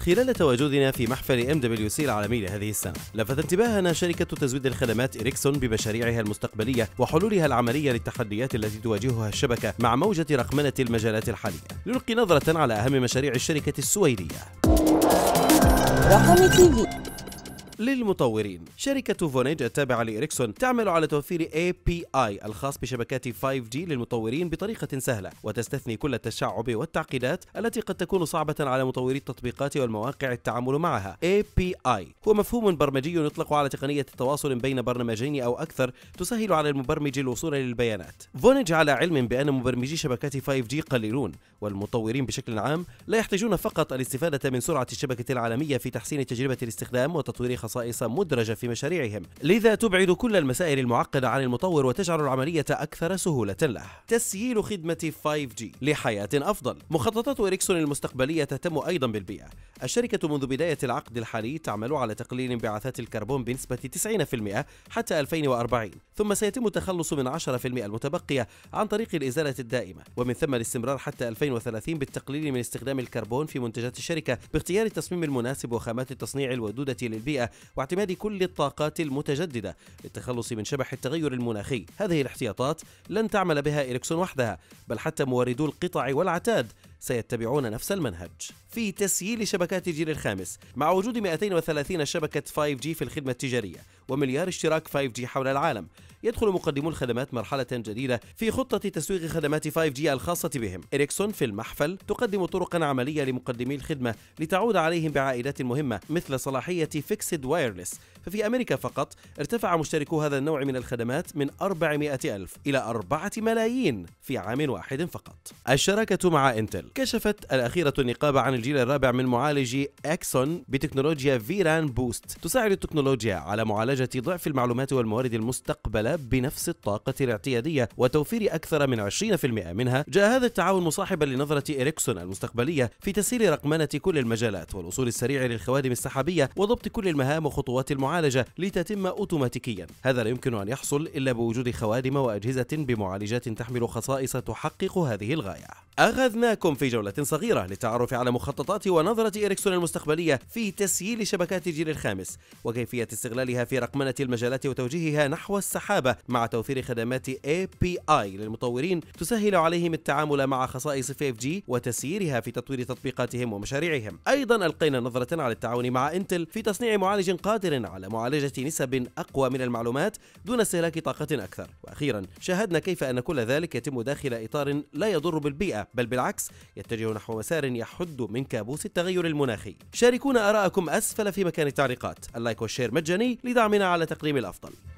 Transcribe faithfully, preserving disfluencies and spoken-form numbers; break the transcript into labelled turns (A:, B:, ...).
A: خلال تواجدنا في محفل إم دبليو سي العالمي لهذه السنة، لفت انتباهنا شركة تزويد الخدمات إريكسون بمشاريعها المستقبلية وحلولها العملية للتحديات التي تواجهها الشبكة مع موجة رقمنة المجالات الحالية. لنلقي نظرة على أهم مشاريع الشركة السويدية.
B: رقم تي في.
A: للمطورين، شركة فونيج التابعة لإريكسون تعمل على توفير إيه بي آي الخاص بشبكات فايف جي للمطورين بطريقة سهلة، وتستثني كل التشعب والتعقيدات التي قد تكون صعبة على مطوري التطبيقات والمواقع التعامل معها. إيه بي آي هو مفهوم برمجي يطلق على تقنية تواصل بين برنامجين أو أكثر تسهل على المبرمج الوصول للبيانات. فونيج على علم بأن مبرمجي شبكات فايف جي قليلون، والمطورين بشكل عام لا يحتاجون فقط الاستفادة من سرعة الشبكة العالمية في تحسين تجربة الاستخدام وتطوير خصائص مدرجة في مشاريعهم، لذا تبعد كل المسائل المعقدة عن المطور وتجعل العملية أكثر سهولة له. تسييل خدمة فايف جي لحياة أفضل. مخططات إريكسون المستقبلية تهتم أيضا بالبيئة. الشركة منذ بداية العقد الحالي تعمل على تقليل انبعاثات الكربون بنسبة تسعين بالمئة حتى ألفين وأربعين، ثم سيتم التخلص من عشرة بالمئة المتبقية عن طريق الإزالة الدائمة، ومن ثم الاستمرار حتى ألفين وثلاثين بالتقليل من استخدام الكربون في منتجات الشركة باختيار التصميم المناسب وخامات التصنيع الودودة للبيئة واعتماد كل الطاقات المتجددة للتخلص من شبح التغير المناخي. هذه الاحتياطات لن تعمل بها إريكسون وحدها، بل حتى موردو القطع والعتاد سيتبعون نفس المنهج. في تسييل شبكات الجيل الخامس، مع وجود مئتين وثلاثين شبكة فايف جي في الخدمة التجارية ومليار اشتراك فايف جي حول العالم، يدخل مقدمو الخدمات مرحلة جديدة في خطة تسويق خدمات فايف جي الخاصة بهم. إريكسون في المحفل تقدم طرقا عملية لمقدمي الخدمة لتعود عليهم بعائدات مهمة مثل صلاحية فيكسد وايرلس. ففي أمريكا فقط ارتفع مشتركو هذا النوع من الخدمات من أربعمئة ألف إلى أربعة ملايين في عام واحد فقط. الشراكة مع انتل. كشفت الأخيرة النقابة عن الجيل الرابع من معالج إكسون بتكنولوجيا فيران بوست، تساعد التكنولوجيا على معالجة ضعف المعلومات والموارد المستقبلة بنفس الطاقة الاعتيادية وتوفير أكثر من عشرين بالمئة منها. جاء هذا التعاون مصاحبا لنظرة إريكسون المستقبلية في تسهيل رقمنة كل المجالات والوصول السريع للخوادم السحابية وضبط كل المهام وخطوات المعالجة لتتم أوتوماتيكيا. هذا لا يمكن أن يحصل إلا بوجود خوادم وأجهزة بمعالجات تحمل خصائص تحقق هذه الغاية. أخذناكم في جولة صغيرة للتعرف على مخططات ونظرة إريكسون المستقبلية في تسييل شبكات الجيل الخامس وكيفية استغلالها في رقمنة المجالات وتوجيهها نحو السحابة، مع توفير خدمات إيه بي آي للمطورين تسهل عليهم التعامل مع خصائص فايف جي وتسييرها في تطوير تطبيقاتهم ومشاريعهم. أيضا ألقينا نظرة على التعاون مع انتل في تصنيع معالج قادر على معالجة نسب أقوى من المعلومات دون استهلاك طاقة أكثر. وأخيرا شاهدنا كيف أن كل ذلك يتم داخل إطار لا يضر بالبيئة، بل بالعكس يتجه نحو مسار يحد من كابوس التغير المناخي. شاركونا آراءكم أسفل في مكان التعليقات. اللايك والشير مجاني لدعمنا على تقديم الأفضل.